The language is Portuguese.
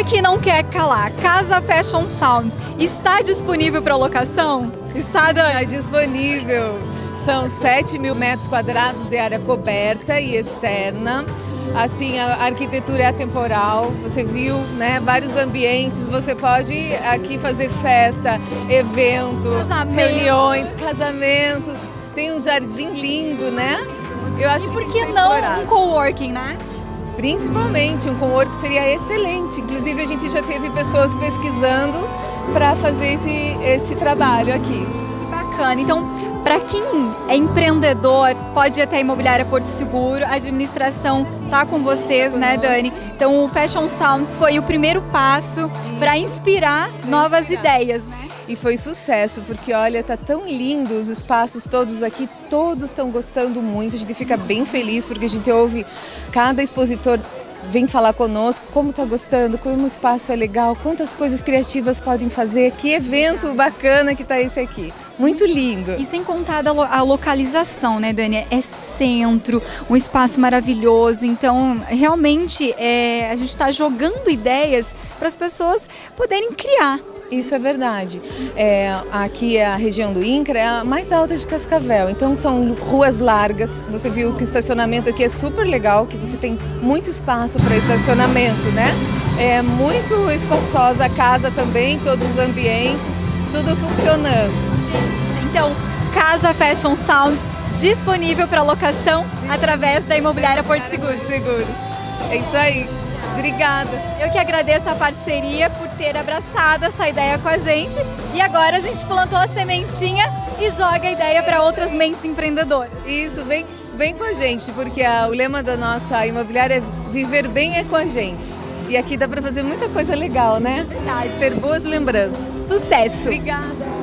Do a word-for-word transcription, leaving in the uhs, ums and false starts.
pergunta que não quer calar. Casa Fashion Sounds está disponível para locação? Está, Dani? Está disponível. São sete mil metros quadrados de área coberta e externa. Assim, a arquitetura é atemporal, você viu, né? Vários ambientes, você pode aqui fazer festa, eventos, Casamento. reuniões, casamentos. Tem um jardim lindo, né? Eu acho E por que que tem que ser não explorado. um coworking, né? Principalmente, um coworking seria excelente. Inclusive, a gente já teve pessoas pesquisando para fazer esse, esse trabalho aqui. Bacana. Então, para quem é empreendedor, pode ir até a Imobiliária Porto Seguro, a administração tá com vocês, né, Dani? Então, o Fashion Sounds foi o primeiro passo para inspirar novas ideias, né? E foi sucesso, porque olha, tá tão lindo os espaços todos aqui, todos estão gostando muito, a gente fica bem feliz porque a gente ouve cada expositor vem falar conosco como está gostando, como o espaço é legal, quantas coisas criativas podem fazer, que evento bacana que está esse aqui. Muito lindo. E sem contar da lo- a localização, né, Dani? É centro, um espaço maravilhoso. Então, realmente, é, a gente está jogando ideias para as pessoas poderem criar. Isso é verdade. É, aqui é a região do INCRA, é a mais alta de Cascavel, então são ruas largas. Você viu que o estacionamento aqui é super legal, que você tem muito espaço para estacionamento, né? É muito espaçosa a casa também, todos os ambientes, tudo funcionando. Então, Casa Fashion Sounds disponível para locação através da Imobiliária Porto Seguro. Seguro. É isso aí. Obrigada. Eu que agradeço a parceria por ter abraçado essa ideia com a gente. E agora a gente plantou a sementinha e joga a ideia para outras mentes empreendedoras. Isso, vem, vem com a gente, porque a, o lema da nossa imobiliária é viver bem é com a gente. E aqui dá para fazer muita coisa legal, né? Verdade. Ter boas lembranças. Sucesso! Obrigada.